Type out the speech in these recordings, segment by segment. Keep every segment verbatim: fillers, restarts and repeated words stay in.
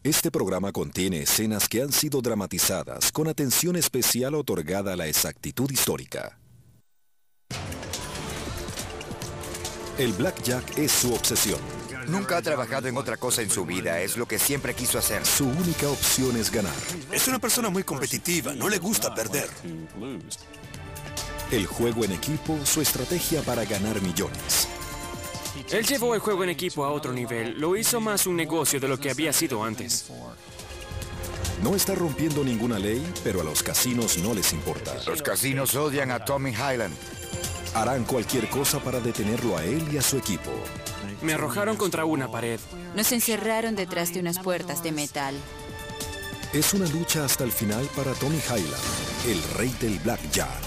Este programa contiene escenas que han sido dramatizadas con atención especial otorgada a la exactitud histórica. El blackjack es su obsesión. Nunca ha trabajado en otra cosa en su vida, es lo que siempre quiso hacer. Su única opción es ganar. Es una persona muy competitiva, no le gusta perder. El juego en equipo, su estrategia para ganar millones. Él llevó el juego en equipo a otro nivel. Lo hizo más un negocio de lo que había sido antes. No está rompiendo ninguna ley, pero a los casinos no les importa. Los casinos odian a Tommy Hyland. Harán cualquier cosa para detenerlo a él y a su equipo. Me arrojaron contra una pared. Nos encerraron detrás de unas puertas de metal. Es una lucha hasta el final para Tommy Hyland, el rey del blackjack.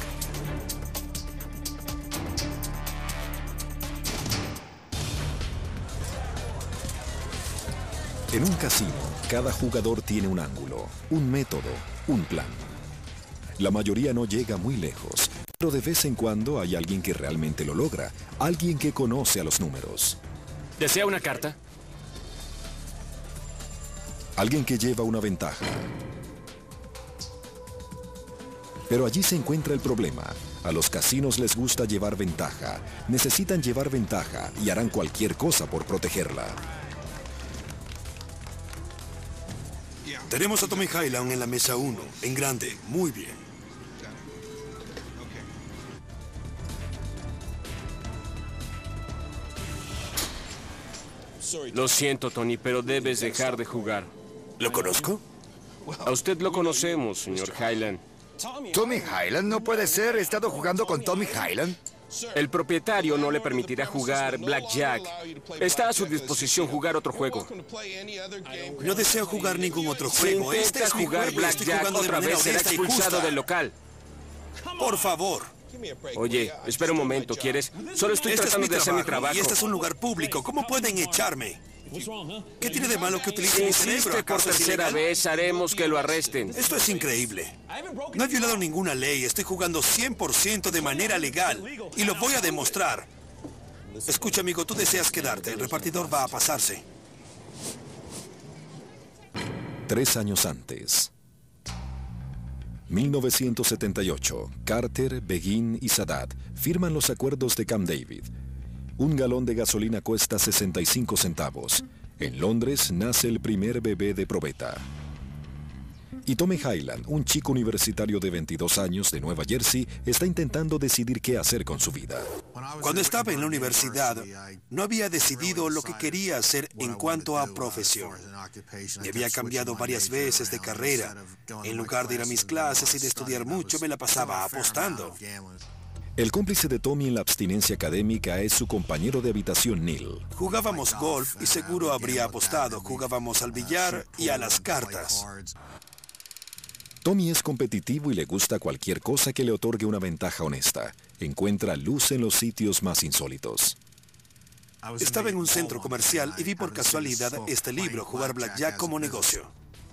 En un casino, cada jugador tiene un ángulo, un método, un plan. La mayoría no llega muy lejos, pero de vez en cuando hay alguien que realmente lo logra, alguien que conoce a los números. ¿Desea una carta? Alguien que lleva una ventaja. Pero allí se encuentra el problema. A los casinos les gusta llevar ventaja, necesitan llevar ventaja y harán cualquier cosa por protegerla. Tenemos a Tommy Hyland en la mesa uno, en grande, muy bien. Lo siento, Tony, pero debes dejar de jugar. ¿Lo conozco? A usted lo conocemos, señor Hyland. ¿Tommy Hyland? No puede ser, he estado jugando con Tommy Hyland. El propietario no le permitirá jugar blackjack. Está a su disposición jugar otro juego. No deseo jugar ningún otro Si juego. Este intenta es mi jugar juego y estoy blackjack jugando de otra manera vez, será honesta y expulsado justa. del local. Por favor. Oye, espera un momento, ¿quieres? Solo estoy Este es tratando mi de hacer mi trabajo trabajo. y este es un lugar público. ¿Cómo pueden echarme? ¿Qué tiene de malo que utilice mi cerebro? Insiste por ¿Acaso es tercera ilegal? vez, haremos que lo arresten. Esto es increíble. No he violado ninguna ley. Estoy jugando cien por ciento de manera legal. Y lo voy a demostrar. Escucha, amigo, tú deseas quedarte. El repartidor va a pasarse. Tres años antes. mil novecientos setenta y ocho. Carter, Begin y Sadat firman los acuerdos de Camp David. Un galón de gasolina cuesta sesenta y cinco centavos. En Londres nace el primer bebé de probeta. Y Tommy Hyland, un chico universitario de veintidós años de Nueva Jersey, está intentando decidir qué hacer con su vida. Cuando estaba en la universidad, no había decidido lo que quería hacer en cuanto a profesión. Me había cambiado varias veces de carrera. En lugar de ir a mis clases y de estudiar mucho, me la pasaba apostando. El cómplice de Tommy en la abstinencia académica es su compañero de habitación Neil. Jugábamos golf y seguro habría apostado. Jugábamos al billar y a las cartas. Tommy es competitivo y le gusta cualquier cosa que le otorgue una ventaja honesta. Encuentra luz en los sitios más insólitos. Estaba en un centro comercial y vi por casualidad este libro, Jugar Blackjack como negocio.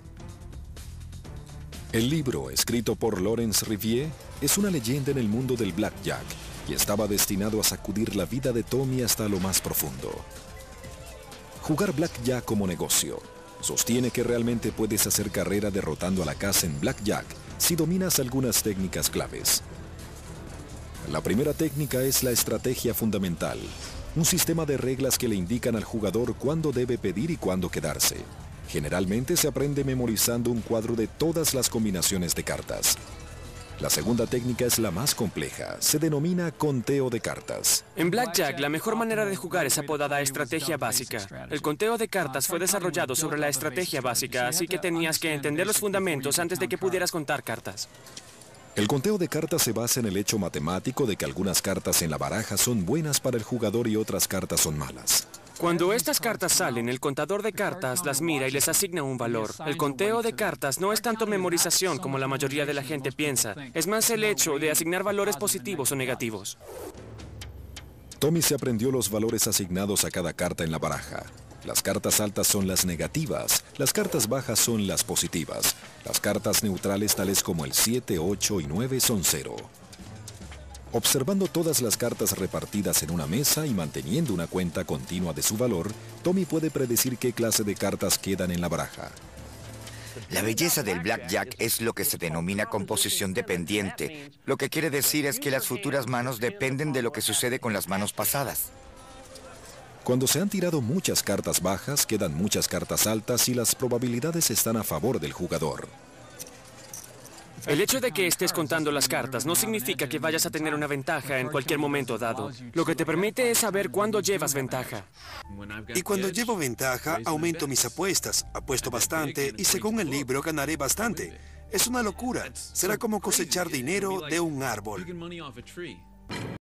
El libro, escrito por Laurence Riviere, es una leyenda en el mundo del blackjack y estaba destinado a sacudir la vida de Tommy hasta lo más profundo. Jugar blackjack como negocio. Sostiene que realmente puedes hacer carrera derrotando a la casa en blackjack si dominas algunas técnicas claves. La primera técnica es la estrategia fundamental, un sistema de reglas que le indican al jugador cuándo debe pedir y cuándo quedarse. Generalmente se aprende memorizando un cuadro de todas las combinaciones de cartas. La segunda técnica es la más compleja, se denomina conteo de cartas. En blackjack, la mejor manera de jugar es apodada estrategia básica. El conteo de cartas fue desarrollado sobre la estrategia básica, así que tenías que entender los fundamentos antes de que pudieras contar cartas. El conteo de cartas se basa en el hecho matemático de que algunas cartas en la baraja son buenas para el jugador y otras cartas son malas. Cuando estas cartas salen, el contador de cartas las mira y les asigna un valor. El conteo de cartas no es tanto memorización como la mayoría de la gente piensa. Es más el hecho de asignar valores positivos o negativos. Tommy se aprendió los valores asignados a cada carta en la baraja. Las cartas altas son las negativas, las cartas bajas son las positivas. Las cartas neutrales tales como el siete, ocho y nueve son cero. Observando todas las cartas repartidas en una mesa y manteniendo una cuenta continua de su valor, Tommy puede predecir qué clase de cartas quedan en la baraja. La belleza del blackjack es lo que se denomina composición dependiente, lo que quiere decir es que las futuras manos dependen de lo que sucede con las manos pasadas. Cuando se han tirado muchas cartas bajas, quedan muchas cartas altas y las probabilidades están a favor del jugador. El hecho de que estés contando las cartas no significa que vayas a tener una ventaja en cualquier momento dado. Lo que te permite es saber cuándo llevas ventaja. Y cuando llevo ventaja, aumento mis apuestas. Apuesto bastante y según el libro ganaré bastante. Es una locura. Será como cosechar dinero de un árbol.